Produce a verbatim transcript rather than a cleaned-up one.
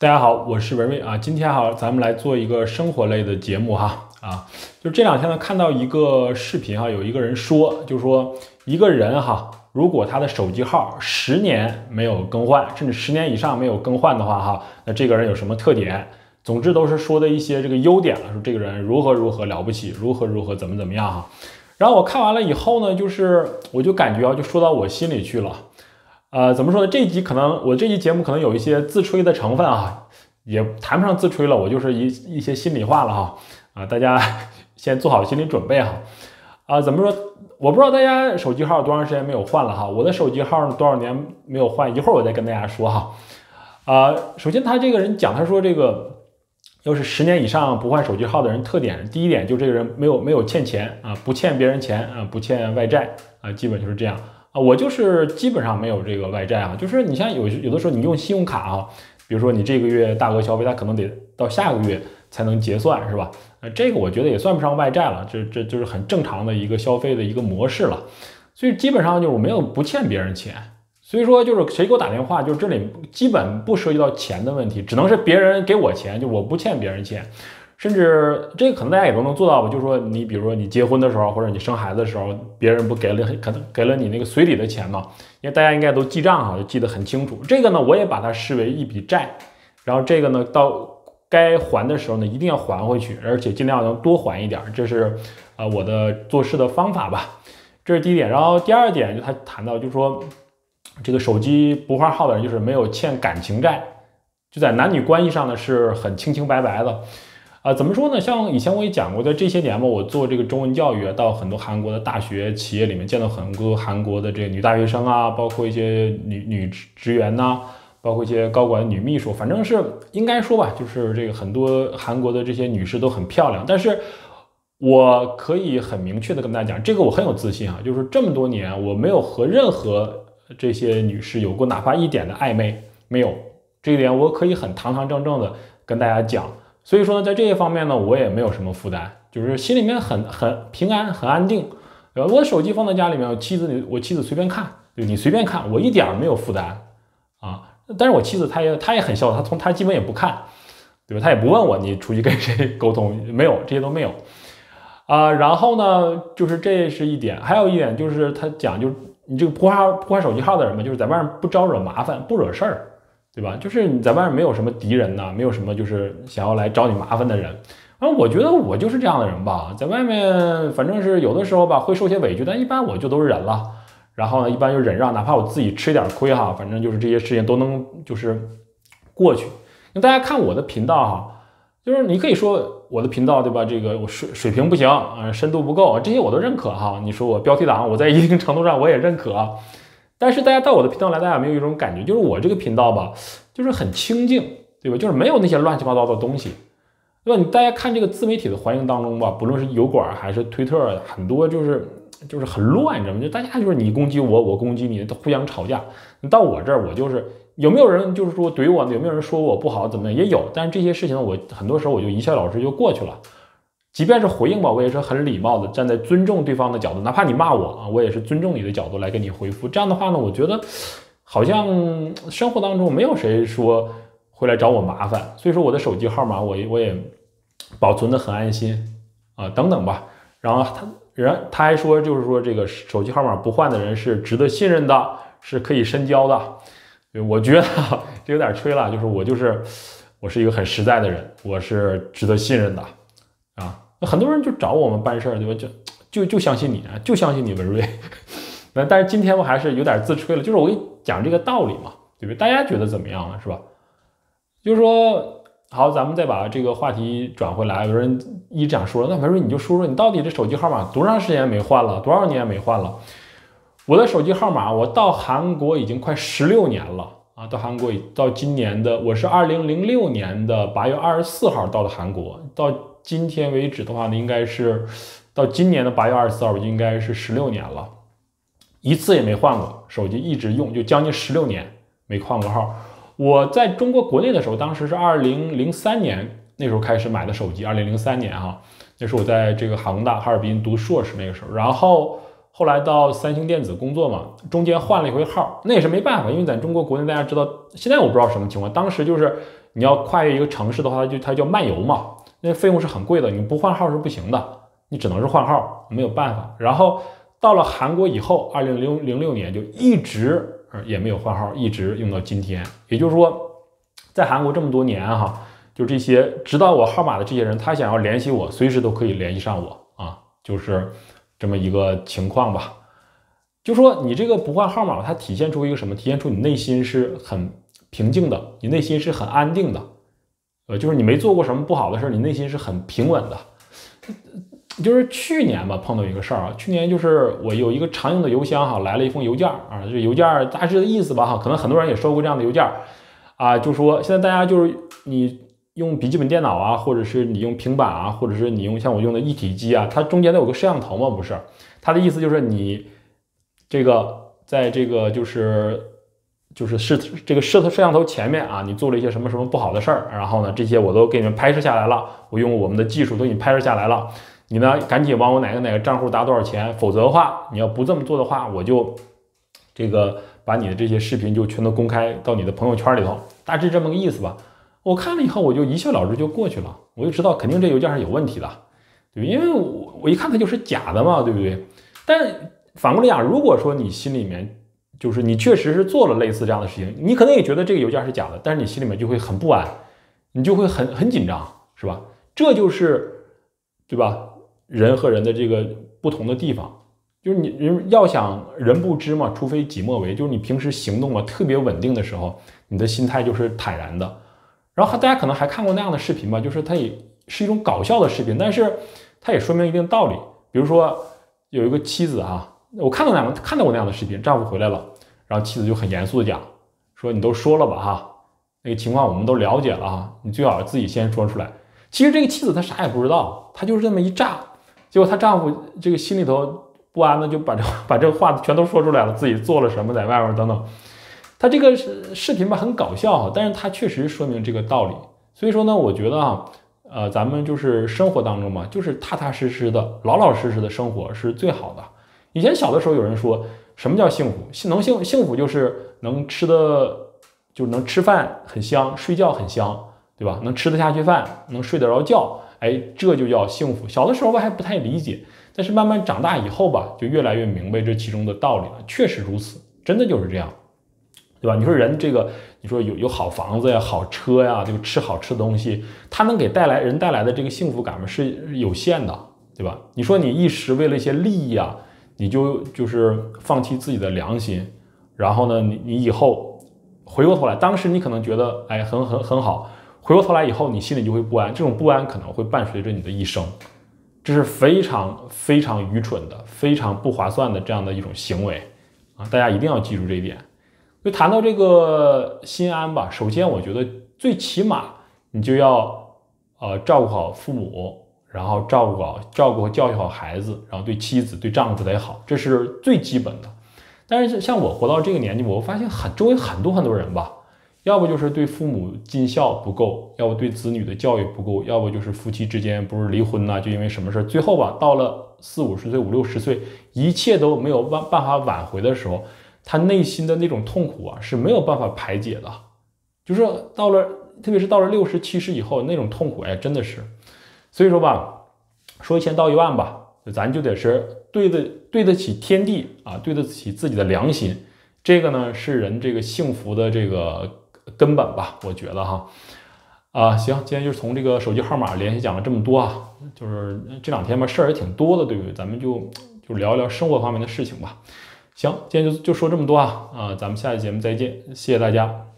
大家好，我是文瑞啊。今天哈，咱们来做一个生活类的节目哈啊。就这两天呢，看到一个视频哈，有一个人说，就是说一个人哈，如果他的手机号十年没有更换，甚至十年以上没有更换的话哈，那这个人有什么特点？总之都是说的一些这个优点了，说这个人如何如何了不起，如何如何怎么怎么样哈。然后我看完了以后呢，就是我就感觉啊，就说到我心里去了。呃，怎么说呢？这一集可能我这期节目可能有一些自吹的成分啊，也谈不上自吹了，我就是一一些心里话了哈。啊，大家先做好心理准备哈。啊，怎么说？我不知道大家手机号多长时间没有换了哈。我的手机号多少年没有换？一会儿我再跟大家说哈。啊，首先他这个人讲，他说这个要是十年以上不换手机号的人特点，第一点就这个人没有没有欠钱啊，不欠别人钱啊，不欠外债啊，基本就是这样。啊，我就是基本上没有这个外债啊，就是你像有有的时候你用信用卡啊，比如说你这个月大额消费，它可能得到下个月才能结算，是吧？呃，这个我觉得也算不上外债了，这这就是很正常的一个消费的一个模式了。所以基本上就是我没有不欠别人钱，所以说就是谁给我打电话，就是这里基本不涉及到钱的问题，只能是别人给我钱，就我不欠别人钱。甚至这个可能大家也都能做到吧，就是说你比如说你结婚的时候，或者你生孩子的时候，别人不给了可能给了你那个随礼的钱嘛？因为大家应该都记账哈，就记得很清楚。这个呢，我也把它视为一笔债，然后这个呢，到该还的时候呢，一定要还回去，而且尽量能多还一点，这是呃我的做事的方法吧。这是第一点。然后第二点，就他谈到就是说，这个手机不换号的人就是没有欠感情债，就在男女关系上呢是很清清白白的。啊、呃，怎么说呢？像以前我也讲过，在这些年嘛，我做这个中文教育，到很多韩国的大学、企业里面，见到很多韩国的这个女大学生啊，包括一些女女职员呐、啊，包括一些高管女秘书，反正是应该说吧，就是这个很多韩国的这些女士都很漂亮。但是我可以很明确的跟大家讲，这个我很有自信啊，就是这么多年我没有和任何这些女士有过哪怕一点的暧昧，没有。这一点我可以很堂堂正正的跟大家讲。所以说呢，在这些方面呢，我也没有什么负担，就是心里面很很平安，很安定。呃，我的手机放在家里面，我妻子我妻子随便看，对你随便看，我一点没有负担啊。但是我妻子她也她也很潇洒，她从她基本也不看，对吧？她也不问我你出去跟谁沟通，没有，这些都没有啊。然后呢，就是这是一点，还有一点就是他讲，就是你这个不换不换手机号的人嘛，就是在外面不招惹麻烦，不惹事儿。对吧？就是你在外面没有什么敌人呐、啊，没有什么就是想要来找你麻烦的人。然后我觉得我就是这样的人吧，在外面反正是有的时候吧会受些委屈，但一般我就都是忍了。然后呢，一般就忍让，哪怕我自己吃一点亏哈，反正就是这些事情都能就是过去。那大家看我的频道哈，就是你可以说我的频道对吧？这个我水水平不行啊、呃，深度不够，这些我都认可哈。你说我标题党，我在一定程度上我也认可。但是大家到我的频道来，大家有没有一种感觉，就是我这个频道吧，就是很清静，对吧？就是没有那些乱七八糟的东西，对吧？你大家看这个自媒体的环境当中吧，不论是油管还是推特，很多就是就是很乱，你知道吗？就大家就是你攻击我，我攻击你，都互相吵架。你到我这儿，我就是有没有人就是说怼我，有没有人说我不好，怎么样也有，但是这些事情我很多时候我就一笑了之就过去了。即便是回应吧，我也是很礼貌的，站在尊重对方的角度，哪怕你骂我啊，我也是尊重你的角度来跟你回复。这样的话呢，我觉得好像生活当中没有谁说会来找我麻烦，所以说我的手机号码我我也保存的很安心啊，等等吧。然后他人他还说，就是说这个手机号码不换的人是值得信任的，是可以深交的。对，我觉得这有点吹了，就是我就是我是一个很实在的人，我是值得信任的啊。很多人就找我们办事儿，对吧？就就就相信你啊，就相信你文瑞。那但是今天我还是有点自吹了，就是我给你讲这个道理嘛，对不对？大家觉得怎么样了，是吧？就是说，好，咱们再把这个话题转回来。有人一直想说，那文瑞你就说说你到底这手机号码多长时间没换了，多少年没换了？我的手机号码，我到韩国已经快十六年了啊！到韩国到今年的，我是二零零六年的八月二十四号到的韩国，到今天为止的话呢，应该是到今年的八月二十四号，应该是十六年了，一次也没换过手机，一直用，就将近十六年没换过号。我在中国国内的时候，当时是二零零三年那时候开始买的手机，二零零三年哈，那是我在这个杭大哈尔滨读硕士那个时候，然后后来到三星电子工作嘛，中间换了一回号，那也是没办法，因为在中国国内大家知道，现在我不知道什么情况，当时就是你要跨越一个城市的话，它就它叫漫游嘛，那费用是很贵的，你不换号是不行的，你只能是换号，没有办法。然后到了韩国以后，二零零六年就一直也没有换号，一直用到今天。也就是说，在韩国这么多年哈，就这些知道我号码的这些人，他想要联系我，随时都可以联系上我啊，就是这么一个情况吧。就说你这个不换号码，它体现出一个什么？体现出你内心是很平静的，你内心是很安定的，呃，就是你没做过什么不好的事，你内心是很平稳的。就是去年吧，碰到一个事儿啊，去年就是我有一个常用的邮箱哈，来了一封邮件啊，这邮件大致的意思吧哈，可能很多人也收过这样的邮件啊，就说现在大家就是你用笔记本电脑啊，或者是你用平板啊，或者是你用像我用的一体机啊，它中间都有个摄像头嘛，不是？它的意思就是你这个在这个就是就是摄这个摄摄像头前面啊，你做了一些什么什么不好的事儿，然后呢，这些我都给你们拍摄下来了，我用我们的技术都给你拍摄下来了。你呢，赶紧往我哪个哪个账户打多少钱，否则的话，你要不这么做的话，我就这个把你的这些视频就全都公开到你的朋友圈里头，大致这么个意思吧。我看了以后，我就一笑了之就过去了，我就知道肯定这邮件是有问题的，对，因为我我一看它就是假的嘛，对不对？但反过来讲，如果说你心里面就是你确实是做了类似这样的事情，你可能也觉得这个邮件是假的，但是你心里面就会很不安，你就会很很紧张，是吧？这就是对吧？人和人的这个不同的地方，就是你人要想人不知嘛，除非己莫为。就是你平时行动啊特别稳定的时候，你的心态就是坦然的。然后大家可能还看过那样的视频吧，就是它也是一种搞笑的视频，但是它也说明一定道理。比如说有一个妻子啊，我看到那样看到过那样的视频，丈夫回来了，然后妻子就很严肃的讲说：“你都说了吧哈，那个情况我们都了解了哈，你最好自己先说出来。”其实这个妻子她啥也不知道，她就是这么一炸。结果她丈夫这个心里头不安的就把这把这个话全都说出来了，自己做了什么，在外面等等。他这个视频吧很搞笑，但是它确实说明这个道理。所以说呢，我觉得啊，呃，咱们就是生活当中嘛，就是踏踏实实的、老老实实的生活是最好的。以前小的时候有人说什么叫幸福？能幸幸福就是能吃的，就是能吃饭很香，睡觉很香，对吧？能吃得下去饭，能睡得着觉。哎，这就叫幸福。小的时候吧还不太理解，但是慢慢长大以后吧，就越来越明白这其中的道理了。确实如此，真的就是这样，对吧？你说人这个，你说有有好房子呀、好车呀，这个吃好吃的东西，它能给带来人带来的这个幸福感是有限的，对吧？你说你一时为了一些利益啊，你就就是放弃自己的良心，然后呢，你你以后回过头来，当时你可能觉得哎很很很好。回过头来以后，你心里就会不安，这种不安可能会伴随着你的一生，这是非常非常愚蠢的、非常不划算的这样的一种行为啊！大家一定要记住这一点。就谈到这个心安吧，首先我觉得最起码你就要呃照顾好父母，然后照顾好照顾和教育好孩子，然后对妻子、对丈夫得好，这是最基本的。但是像我活到这个年纪，我发现很周围很多很多人吧。要不就是对父母尽孝不够，要不对子女的教育不够，要不就是夫妻之间不是离婚呐、啊，就因为什么事最后吧，到了四五十岁、五六十岁，一切都没有办办法挽回的时候，他内心的那种痛苦啊是没有办法排解的。就是到了，特别是到了六十、七十以后，那种痛苦，哎，真的是。所以说吧，说一千道一万吧，咱就得是对得对得起天地啊，对得起自己的良心。这个呢是人这个幸福的这个根本吧，我觉得哈，啊，行，今天就是从这个手机号码联系讲了这么多啊，就是这两天吧事儿也挺多的，对不对？咱们就就聊一聊生活方面的事情吧。行，今天就就说这么多啊，啊，咱们下期节目再见，谢谢大家。